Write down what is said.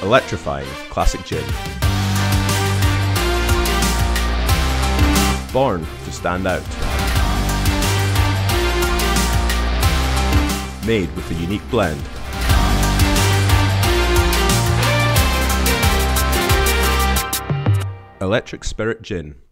Electrifying classic gin. Born to stand out. Made with a unique blend. Electric Spirit Gin.